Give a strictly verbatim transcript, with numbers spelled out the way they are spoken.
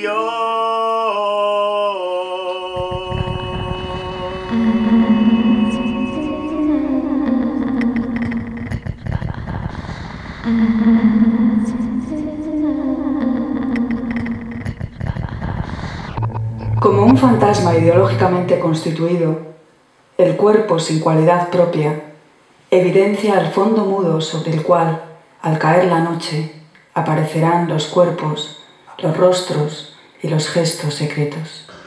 Como un fantasma ideológicamente constituido, el cuerpo sin cualidad propia evidencia el fondo mudo sobre el cual, al caer la noche, aparecerán los cuerpos, los rostros y los gestos secretos.